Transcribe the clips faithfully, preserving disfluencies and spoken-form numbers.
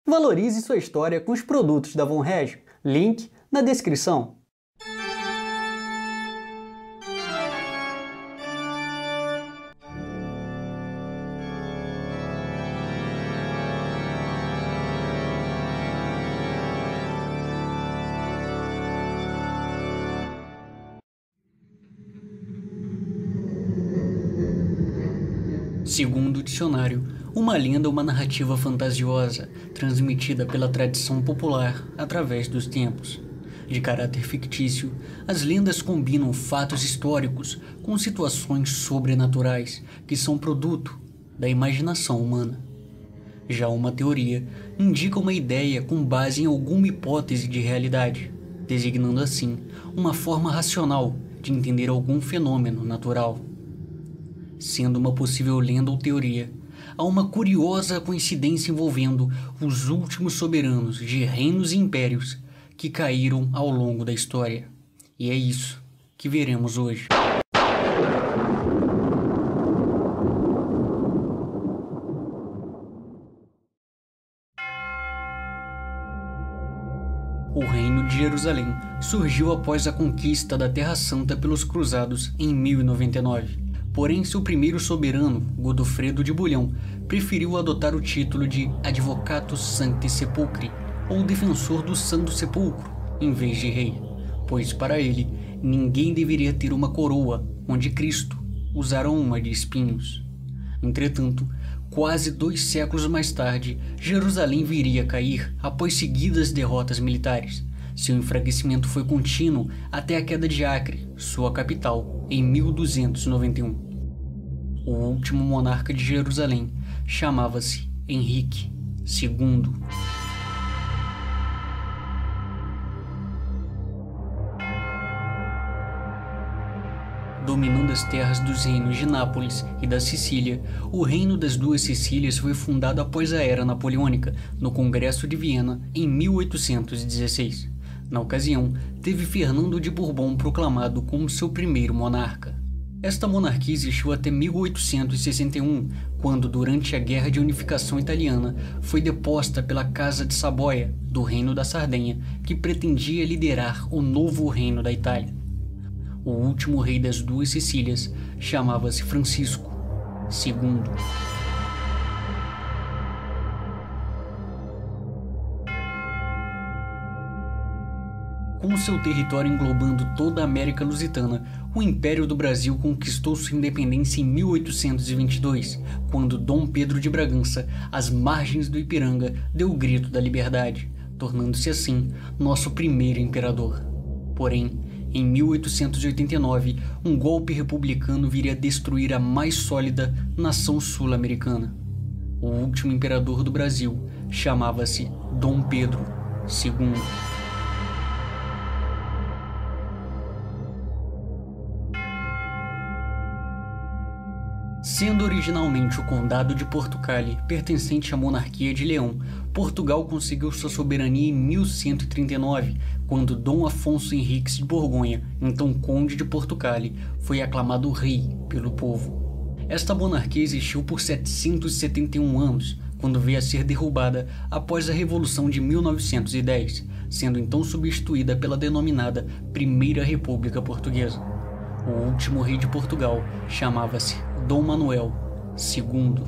Valorize sua história com os produtos da Von Regio. Link na descrição. Segundo o dicionário, uma lenda é uma narrativa fantasiosa, transmitida pela tradição popular através dos tempos. De caráter fictício, as lendas combinam fatos históricos com situações sobrenaturais que são produto da imaginação humana. Já uma teoria indica uma ideia com base em alguma hipótese de realidade, designando assim uma forma racional de entender algum fenômeno natural. Sendo uma possível lenda ou teoria, há uma curiosa coincidência envolvendo os últimos soberanos de reinos e impérios que caíram ao longo da história. E é isso que veremos hoje. O Reino de Jerusalém surgiu após a conquista da Terra Santa pelos Cruzados em mil e noventa e nove. Porém, seu primeiro soberano, Godofredo de Bouillon, preferiu adotar o título de Advocatus Sancti Sepulchri, ou Defensor do Santo Sepulcro, em vez de rei, pois para ele, ninguém deveria ter uma coroa, onde Cristo usara uma de espinhos. Entretanto, quase dois séculos mais tarde, Jerusalém viria a cair após seguidas derrotas militares. Seu enfraquecimento foi contínuo até a queda de Acre, sua capital, em mil duzentos e noventa e um. O último monarca de Jerusalém chamava-se Henrique segundo. Dominando as terras dos reinos de Nápoles e da Sicília, o Reino das Duas Sicílias foi fundado após a Era Napoleônica, no Congresso de Viena, em mil oitocentos e dezesseis. Na ocasião, teve Fernando de Bourbon proclamado como seu primeiro monarca. Esta monarquia existiu até mil oitocentos e sessenta e um, quando, durante a Guerra de Unificação Italiana, foi deposta pela Casa de Saboia, do Reino da Sardenha, que pretendia liderar o novo Reino da Itália. O último rei das Duas Sicílias chamava-se Francisco segundo. Com seu território englobando toda a América Lusitana, o Império do Brasil conquistou sua independência em mil oitocentos e vinte e dois, quando Dom Pedro de Bragança, às margens do Ipiranga, deu o grito da liberdade, tornando-se assim nosso primeiro imperador. Porém, em mil oitocentos e oitenta e nove, um golpe republicano viria a destruir a mais sólida nação sul-americana. O último imperador do Brasil chamava-se Dom Pedro segundo. Sendo originalmente o Condado de Portugal pertencente à monarquia de Leão, Portugal conseguiu sua soberania em mil cento e trinta e nove, quando Dom Afonso Henriques de Borgonha, então Conde de Portugal, foi aclamado rei pelo povo. Esta monarquia existiu por setecentos e setenta e um anos, quando veio a ser derrubada após a Revolução de mil novecentos e dez, sendo então substituída pela denominada Primeira República Portuguesa. O último rei de Portugal chamava-se Dom Manuel segundo.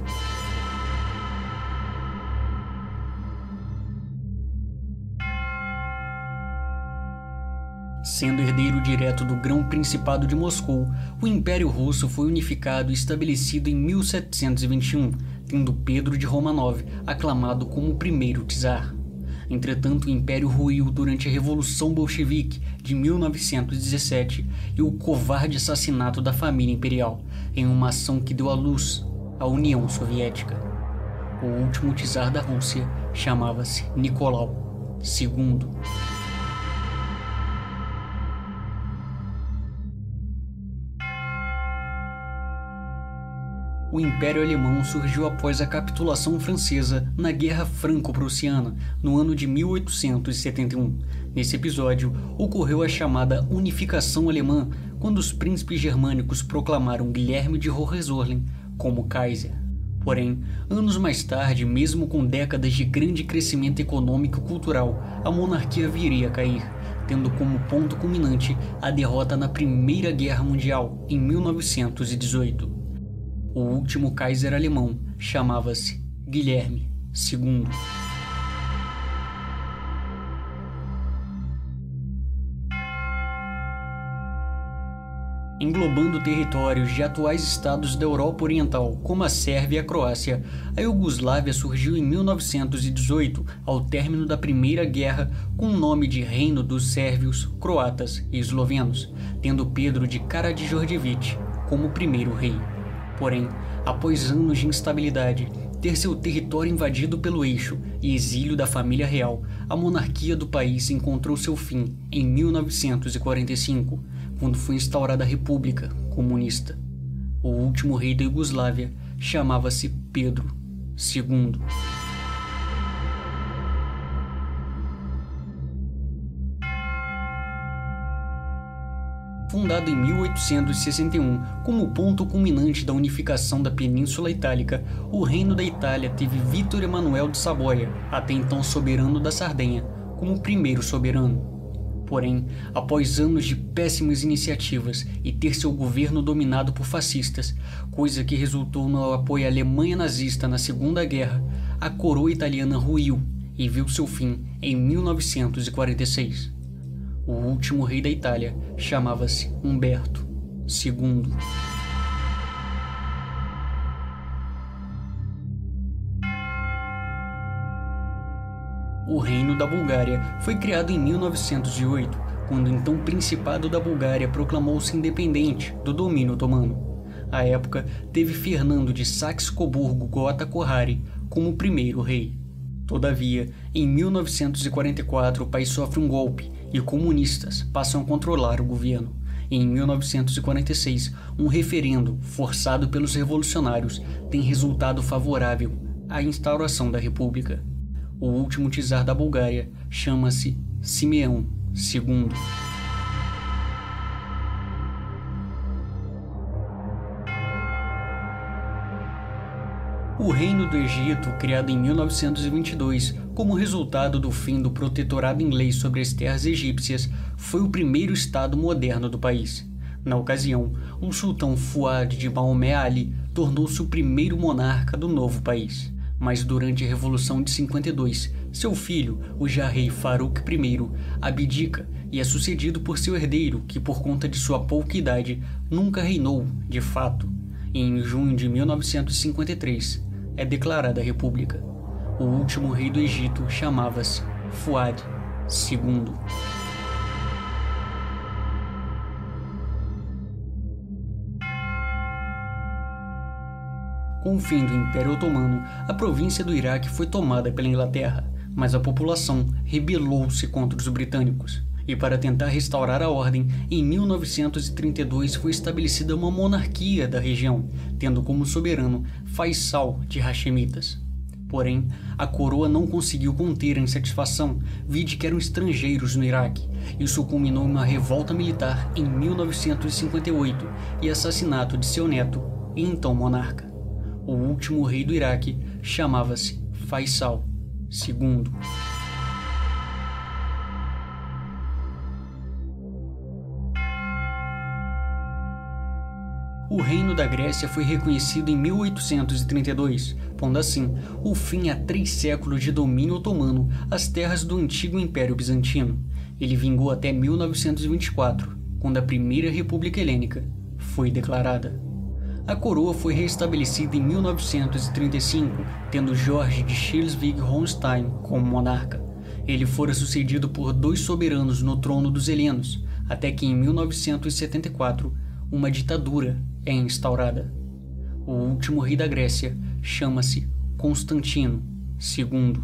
Sendo herdeiro direto do Grão-Principado de Moscou, o Império Russo foi unificado e estabelecido em mil setecentos e vinte e um, tendo Pedro de Romanov aclamado como o primeiro czar. Entretanto, o Império ruiu durante a Revolução Bolchevique de mil novecentos e dezessete e o covarde assassinato da família imperial, em uma ação que deu à luz à União Soviética. O último czar da Rússia chamava-se Nicolau segundo. O Império Alemão surgiu após a capitulação francesa na Guerra Franco-Prussiana, no ano de mil oitocentos e setenta e um. Nesse episódio, ocorreu a chamada Unificação Alemã, quando os príncipes germânicos proclamaram Guilherme de Hohenzollern como Kaiser. Porém, anos mais tarde, mesmo com décadas de grande crescimento econômico e cultural, a monarquia viria a cair, tendo como ponto culminante a derrota na Primeira Guerra Mundial, em mil novecentos e dezoito. O último Kaiser alemão chamava-se Guilherme segundo. Englobando territórios de atuais estados da Europa Oriental, como a Sérvia e a Croácia, a Iugoslávia surgiu em mil novecentos e dezoito, ao término da Primeira Guerra, com o nome de Reino dos Sérvios, Croatas e Eslovenos, tendo Pedro de Karađorđević como primeiro rei. Porém, após anos de instabilidade, ter seu território invadido pelo Eixo e exílio da família real, a monarquia do país encontrou seu fim em mil novecentos e quarenta e cinco, quando foi instaurada a República Comunista. O último rei da Iugoslávia chamava-se Pedro segundo. Fundado em mil oitocentos e sessenta e um como ponto culminante da unificação da Península Itálica, o Reino da Itália teve Vítor Emanuel de Saboia, até então soberano da Sardenha, como primeiro soberano. Porém, após anos de péssimas iniciativas e ter seu governo dominado por fascistas, coisa que resultou no apoio à Alemanha nazista na Segunda Guerra, a coroa italiana ruiu e viu seu fim em mil novecentos e quarenta e seis. O último rei da Itália chamava-se Umberto segundo. O Reino da Bulgária foi criado em mil novecentos e oito, quando o então Principado da Bulgária proclamou-se independente do domínio otomano. À época, teve Fernando de Saxe-Coburgo-Gotha-Kohari como primeiro rei. Todavia, em mil novecentos e quarenta e quatro o país sofre um golpe e comunistas passam a controlar o governo. E em mil novecentos e quarenta e seis, um referendo forçado pelos revolucionários tem resultado favorável à instauração da República. O último czar da Bulgária chama-se Simeão segundo. O Reino do Egito, criado em mil novecentos e vinte e dois como resultado do fim do protetorado inglês sobre as terras egípcias, foi o primeiro estado moderno do país. Na ocasião, o sultão Fuad de Maomé Ali tornou-se o primeiro monarca do novo país. Mas durante a Revolução de cinquenta e dois, seu filho, o já-rei Farouk I, abdica e é sucedido por seu herdeiro, que por conta de sua pouca idade, nunca reinou, de fato. E em junho de mil novecentos e cinquenta e três, é declarada a República. O último rei do Egito chamava-se Fuad segundo. Com o fim do Império Otomano, a província do Iraque foi tomada pela Inglaterra, mas a população rebelou-se contra os britânicos. E para tentar restaurar a ordem, em mil novecentos e trinta e dois foi estabelecida uma monarquia da região, tendo como soberano Faisal de Hashemitas. Porém, a coroa não conseguiu conter a insatisfação, vide que eram estrangeiros no Iraque. Isso culminou em uma revolta militar em mil novecentos e cinquenta e oito e assassinato de seu neto e então monarca. O último rei do Iraque chamava-se Faisal segundo. O Reino da Grécia foi reconhecido em mil oitocentos e trinta e dois, pondo assim o fim a três séculos de domínio otomano às terras do antigo Império Bizantino. Ele vingou até mil novecentos e vinte e quatro, quando a Primeira República Helênica foi declarada. A coroa foi reestabelecida em mil novecentos e trinta e cinco, tendo Jorge de Schleswig-Holstein como monarca. Ele fora sucedido por dois soberanos no trono dos helenos, até que em mil novecentos e setenta e quatro uma ditadura é instaurada. O último rei da Grécia chama-se Constantino segundo.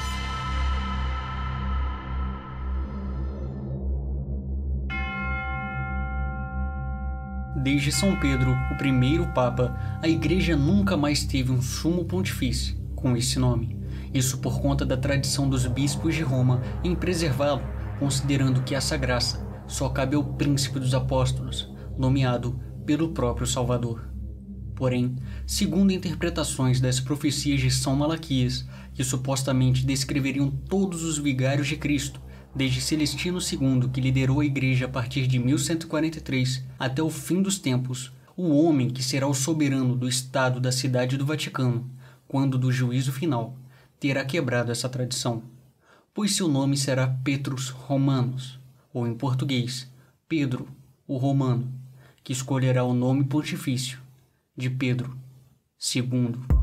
Desde São Pedro, o primeiro Papa, a Igreja nunca mais teve um sumo pontifício com esse nome. Isso por conta da tradição dos bispos de Roma em preservá-lo, considerando que essa graça só cabe ao príncipe dos apóstolos, nomeado pelo próprio Salvador. Porém, segundo interpretações das profecias de São Malaquias, que supostamente descreveriam todos os vigários de Cristo, desde Celestino segundo, que liderou a igreja a partir de mil cento e quarenta e três até o fim dos tempos, o homem que será o soberano do Estado da Cidade do Vaticano, quando do juízo final, terá quebrado essa tradição, pois seu nome será Petrus Romanus, ou em português, Pedro, o Romano, que escolherá o nome pontifício de Pedro segundo.